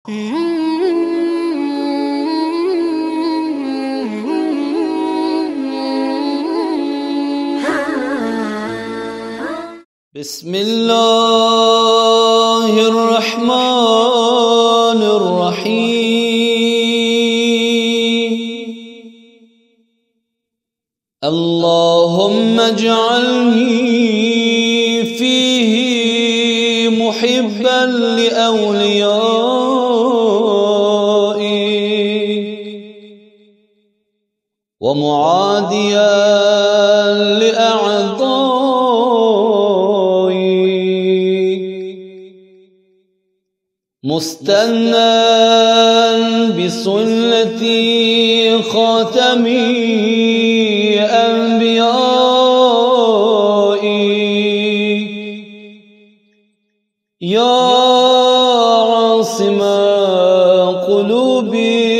بسم الله الرحمن الرحيم. اللهم اجعلني فيه محبا لأوليائك ومعاديا لأعدائك، مستنى بسنة خاتم أنبيائك، يا عاصم قلوبي